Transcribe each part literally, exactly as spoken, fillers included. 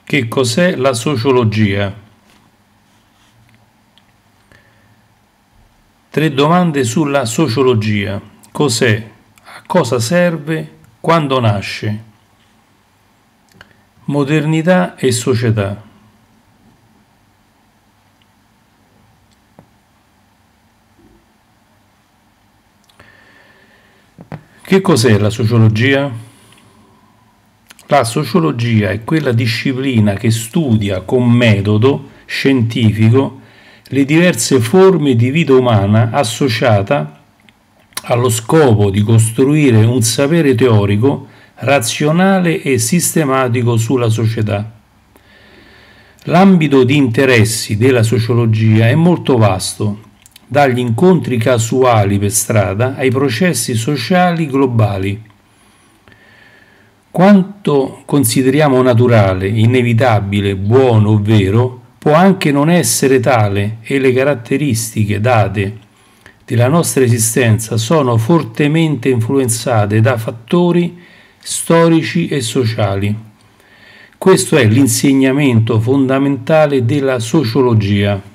Che cos'è la sociologia? Tre domande sulla sociologia. Cos'è? A cosa serve? Quando nasce? Modernità e società. Che cos'è la sociologia? La sociologia è quella disciplina che studia con metodo scientifico le diverse forme di vita umana associata allo scopo di costruire un sapere teorico, razionale e sistematico sulla società. L'ambito di interessi della sociologia è molto vasto, dagli incontri casuali per strada ai processi sociali globali. Quanto consideriamo naturale, inevitabile, buono o vero, può anche non essere tale e le caratteristiche date della nostra esistenza sono fortemente influenzate da fattori storici e sociali. Questo è l'insegnamento fondamentale della sociologia.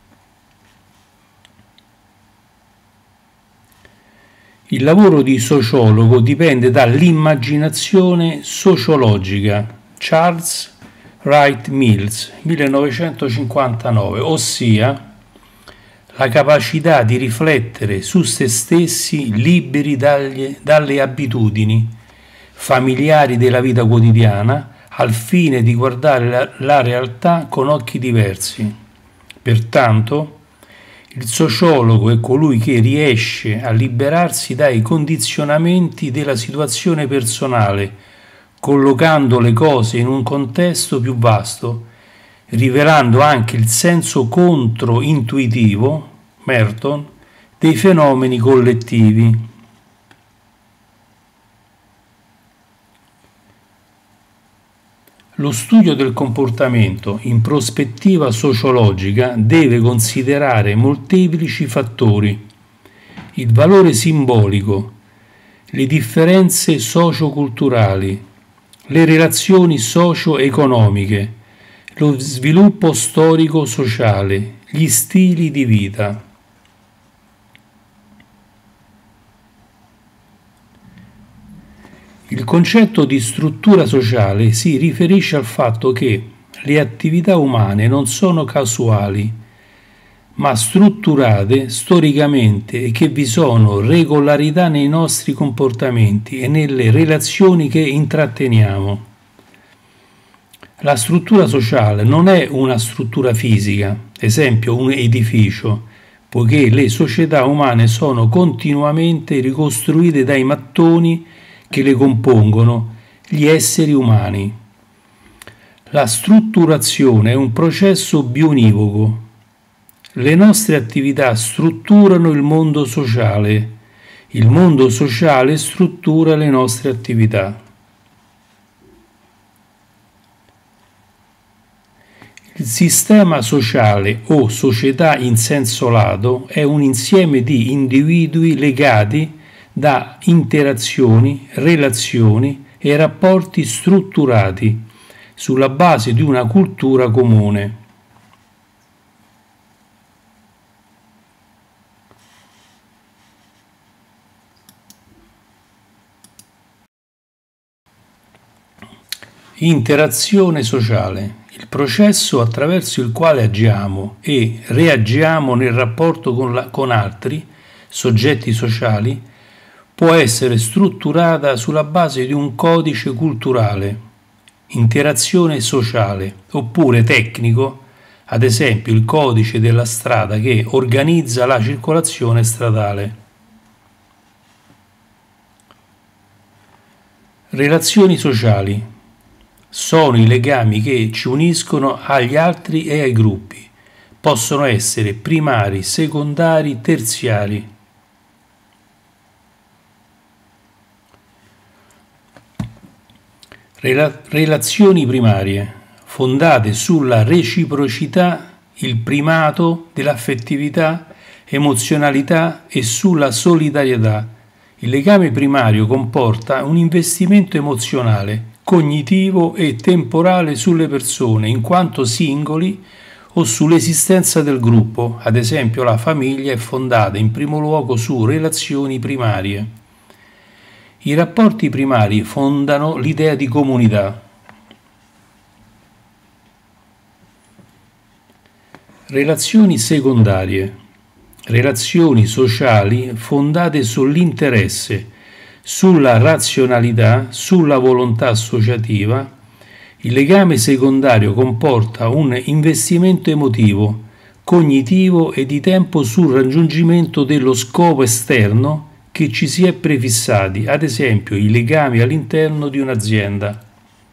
Il lavoro di sociologo dipende dall'immaginazione sociologica. Charles Wright Mills, millenovecentocinquantanove, ossia la capacità di riflettere su se stessi liberi dagli, dalle abitudini familiari della vita quotidiana al fine di guardare la, la realtà con occhi diversi. Pertanto, il sociologo è colui che riesce a liberarsi dai condizionamenti della situazione personale, collocando le cose in un contesto più vasto, rivelando anche il senso controintuitivo, Merton, dei fenomeni collettivi. Lo studio del comportamento in prospettiva sociologica deve considerare molteplici fattori: il valore simbolico, le differenze socioculturali, le relazioni socio-economiche, lo sviluppo storico-sociale, gli stili di vita. Il concetto di struttura sociale si riferisce al fatto che le attività umane non sono casuali, ma strutturate storicamente e che vi sono regolarità nei nostri comportamenti e nelle relazioni che intratteniamo. La struttura sociale non è una struttura fisica, esempio un edificio, poiché le società umane sono continuamente ricostruite dai mattoni che le compongono, gli esseri umani. La strutturazione è un processo bionivoco. Le nostre attività strutturano il mondo sociale, il mondo sociale struttura le nostre attività. Il sistema sociale o società in senso lato è un insieme di individui legati da interazioni, relazioni e rapporti strutturati sulla base di una cultura comune. Interazione sociale, il processo attraverso il quale agiamo e reagiamo nel rapporto con, la, con altri soggetti sociali, può essere strutturata sulla base di un codice culturale, interazione sociale, oppure tecnico, ad esempio il codice della strada che organizza la circolazione stradale. Relazioni sociali sono i legami che ci uniscono agli altri e ai gruppi. Possono essere primari, secondari, terziari. Rela- relazioni primarie, fondate sulla reciprocità, il primato dell'affettività, emozionalità e sulla solidarietà. Il legame primario comporta un investimento emozionale, cognitivo e temporale sulle persone in quanto singoli o sull'esistenza del gruppo. Ad esempio, la famiglia è fondata in primo luogo su relazioni primarie. I rapporti primari fondano l'idea di comunità. Relazioni secondarie. Relazioni sociali fondate sull'interesse, sulla razionalità, sulla volontà associativa. Il legame secondario comporta un investimento emotivo, cognitivo e di tempo sul raggiungimento dello scopo esterno che ci si è prefissati, ad esempio i legami all'interno di un'azienda.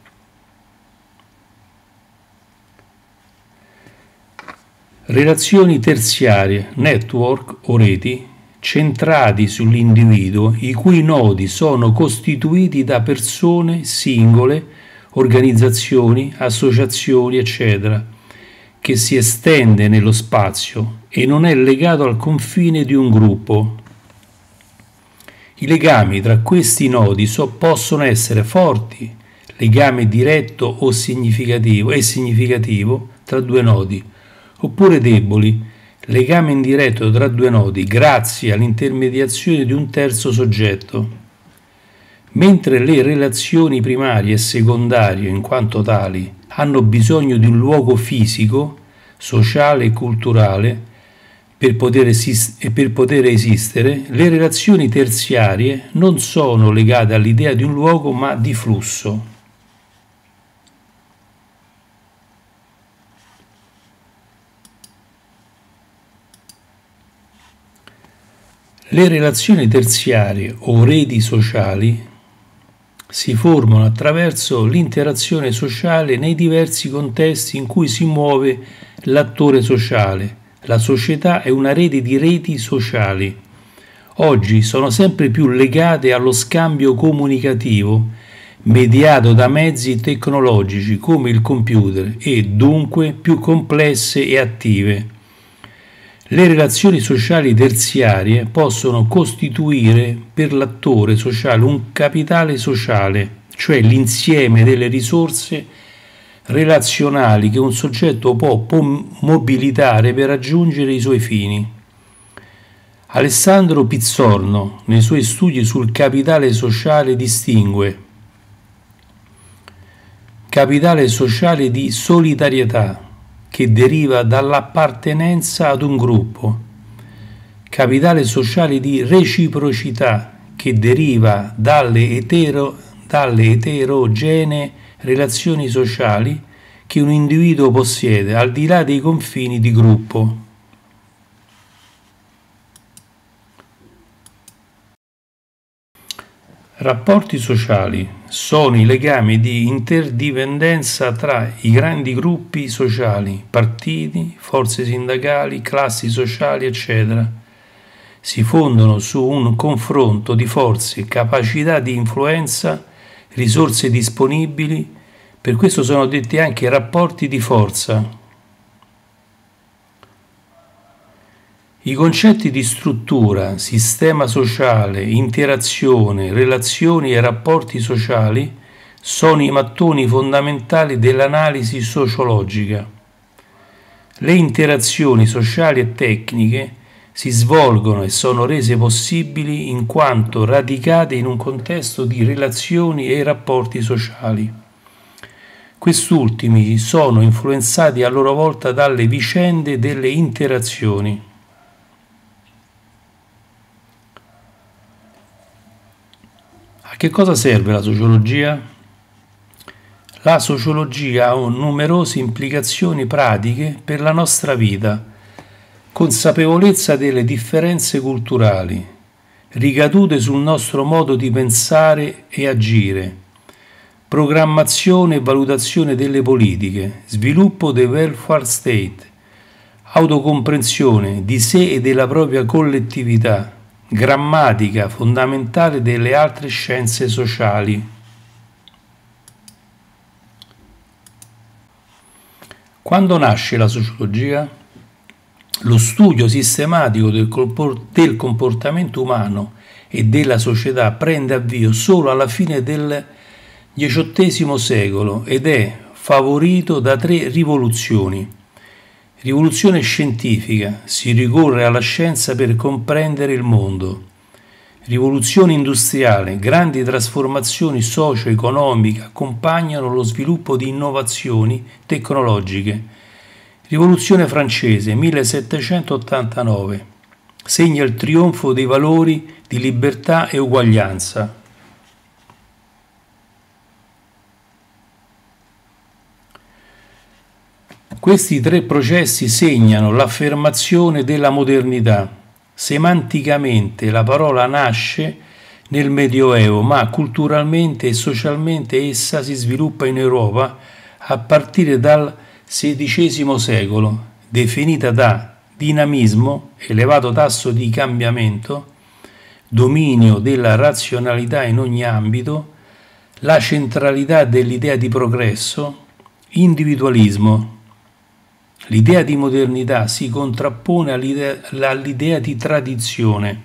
Relazioni terziarie, network o reti, centrati sull'individuo, i cui nodi sono costituiti da persone singole, organizzazioni, associazioni, eccetera, che si estende nello spazio e non è legato al confine di un gruppo. I legami tra questi nodi so, possono essere forti, legame diretto o significativo e significativo tra due nodi, oppure deboli, legame indiretto tra due nodi grazie all'intermediazione di un terzo soggetto. Mentre le relazioni primarie e secondarie, in quanto tali, hanno bisogno di un luogo fisico, sociale e culturale per poter, esist- per poter esistere, le relazioni terziarie non sono legate all'idea di un luogo ma di flusso. Le relazioni terziarie o reti sociali si formano attraverso l'interazione sociale nei diversi contesti in cui si muove l'attore sociale. La società è una rete di reti sociali. Oggi sono sempre più legate allo scambio comunicativo mediato da mezzi tecnologici come il computer e dunque più complesse e attive. Le relazioni sociali terziarie possono costituire per l'attore sociale un capitale sociale, cioè l'insieme delle risorse relazionali che un soggetto può mobilitare per raggiungere i suoi fini. Alessandro Pizzorno, nei suoi studi sul capitale sociale, distingue capitale sociale di solidarietà, che deriva dall'appartenenza ad un gruppo, capitale sociale di reciprocità, che deriva dalle, etero, dalle eterogenee relazioni sociali che un individuo possiede al di là dei confini di gruppo. Rapporti sociali sono i legami di interdipendenza tra i grandi gruppi sociali, partiti, forze sindacali, classi sociali, eccetera. Si fondano su un confronto di forze, capacità di influenza, risorse disponibili, per questo sono detti anche rapporti di forza. I concetti di struttura, sistema sociale, interazione, relazioni e rapporti sociali sono i mattoni fondamentali dell'analisi sociologica. Le interazioni sociali e tecniche si svolgono e sono rese possibili in quanto radicate in un contesto di relazioni e rapporti sociali. Quest'ultimi sono influenzati a loro volta dalle vicende delle interazioni. A che cosa serve la sociologia? La sociologia ha numerose implicazioni pratiche per la nostra vita, consapevolezza delle differenze culturali, ricadute sul nostro modo di pensare e agire, programmazione e valutazione delle politiche, sviluppo del welfare state, autocomprensione di sé e della propria collettività, grammatica fondamentale delle altre scienze sociali. Quando nasce la sociologia? Lo studio sistematico del comportamento umano e della società prende avvio solo alla fine del diciottesimo secolo ed è favorito da tre rivoluzioni. Rivoluzione scientifica, si ricorre alla scienza per comprendere il mondo. Rivoluzione industriale, grandi trasformazioni socio-economiche accompagnano lo sviluppo di innovazioni tecnologiche. Rivoluzione francese, millesettecentottantanove, segna il trionfo dei valori di libertà e uguaglianza. Questi tre processi segnano l'affermazione della modernità. Semanticamente la parola nasce nel Medioevo, ma culturalmente e socialmente essa si sviluppa in Europa a partire dal sedicesimo secolo, definita da dinamismo, elevato tasso di cambiamento, dominio della razionalità in ogni ambito, la centralità dell'idea di progresso, individualismo. L'idea di modernità si contrappone all'idea, all'idea di tradizione.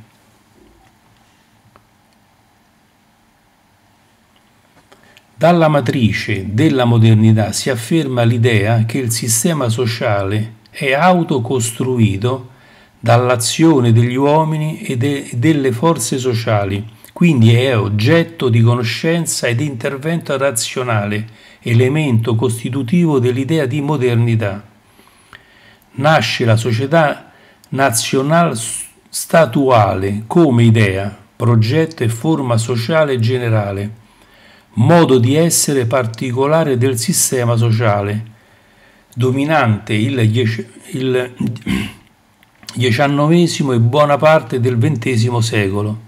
Dalla matrice della modernità si afferma l'idea che il sistema sociale è autocostruito dall'azione degli uomini e de, delle forze sociali, quindi è oggetto di conoscenza ed intervento razionale, elemento costitutivo dell'idea di modernità. Nasce la società nazional-statuale come idea, progetto e forma sociale generale, modo di essere particolare del sistema sociale, dominante il, il diciannovesimo e buona parte del ventesimo secolo.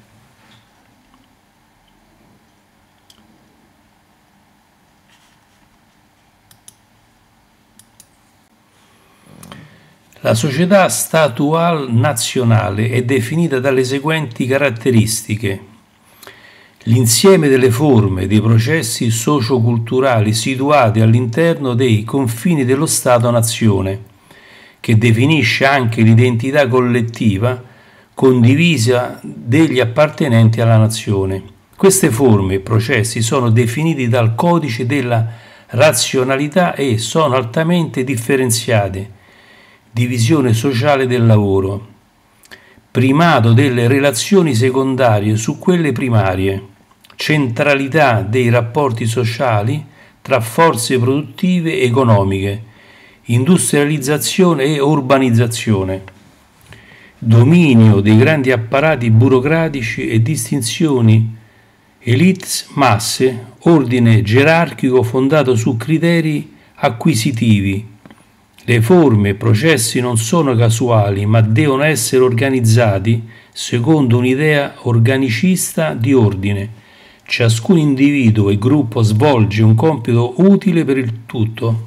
La società statuale nazionale è definita dalle seguenti caratteristiche: l'insieme delle forme, dei processi socioculturali situati all'interno dei confini dello Stato-nazione, che definisce anche l'identità collettiva condivisa degli appartenenti alla nazione. Queste forme e processi sono definiti dal codice della razionalità e sono altamente differenziate. Divisione sociale del lavoro, primato delle relazioni secondarie su quelle primarie, centralità dei rapporti sociali tra forze produttive e economiche, industrializzazione e urbanizzazione, dominio dei grandi apparati burocratici e distinzioni elites masse, ordine gerarchico fondato su criteri acquisitivi. Le forme e processi non sono casuali, ma devono essere organizzati secondo un'idea organicista di ordine. Ciascun individuo e gruppo svolge un compito utile per il tutto.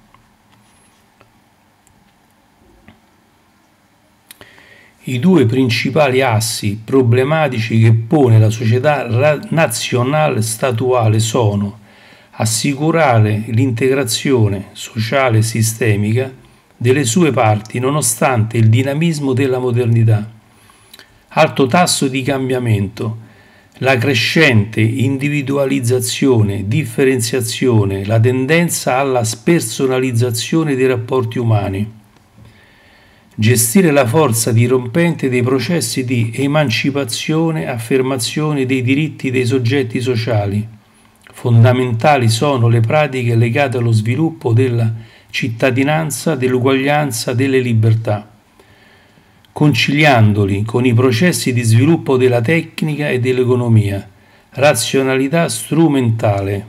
I due principali assi problematici che pone la società nazionale statuale sono assicurare l'integrazione sociale e sistemica delle sue parti nonostante il dinamismo della modernità, alto tasso di cambiamento, la crescente individualizzazione, differenziazione, la tendenza alla spersonalizzazione dei rapporti umani, gestire la forza dirompente dei processi di emancipazione, affermazione dei diritti dei soggetti sociali. Fondamentali sono le pratiche legate allo sviluppo della cittadinanza, dell'uguaglianza, delle libertà, conciliandoli con i processi di sviluppo della tecnica e dell'economia, razionalità strumentale.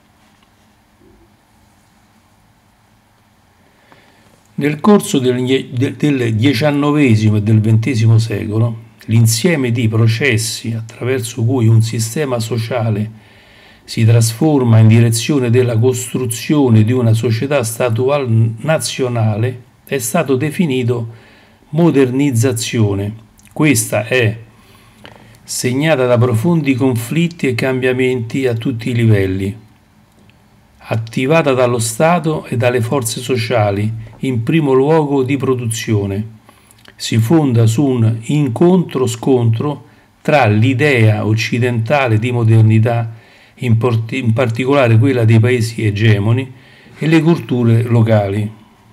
Nel corso del diciannovesimo e del ventesimo secolo, l'insieme di processi attraverso cui un sistema sociale si trasforma in direzione della costruzione di una società statuale nazionale è stato definito modernizzazione. Questa è segnata da profondi conflitti e cambiamenti a tutti i livelli, attivata dallo Stato e dalle forze sociali, in primo luogo di produzione. Si fonda su un incontro-scontro tra l'idea occidentale di modernità in, in particolare quella dei paesi egemoni, e le culture locali.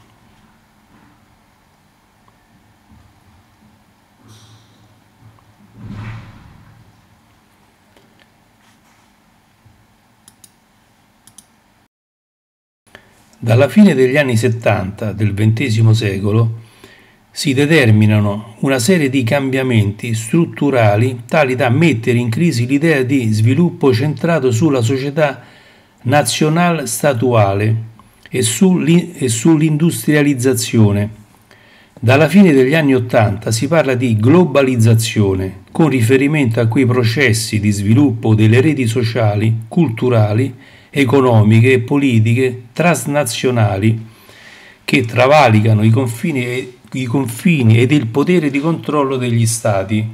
Dalla fine degli anni settanta del ventesimo secolo si determinano una serie di cambiamenti strutturali tali da mettere in crisi l'idea di sviluppo centrato sulla società nazional-statuale e sull'industrializzazione. Dalla fine degli anni ottanta si parla di globalizzazione, con riferimento a quei processi di sviluppo delle reti sociali, culturali, economiche e politiche transnazionali che travalicano i confini, i confini ed il potere di controllo degli stati.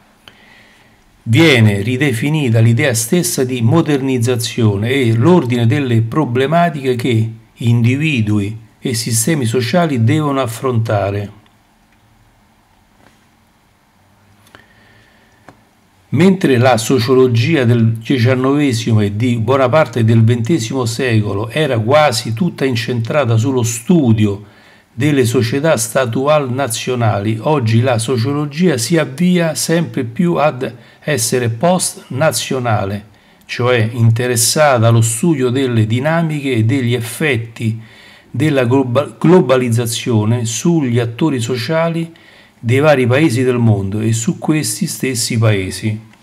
Viene ridefinita l'idea stessa di modernizzazione e l'ordine delle problematiche che individui e sistemi sociali devono affrontare. Mentre la sociologia del diciannovesimo e di buona parte del ventesimo secolo era quasi tutta incentrata sullo studio delle società statuali nazionali, oggi la sociologia si avvia sempre più ad essere post-nazionale, cioè interessata allo studio delle dinamiche e degli effetti della globalizzazione sugli attori sociali dei vari paesi del mondo e su questi stessi paesi.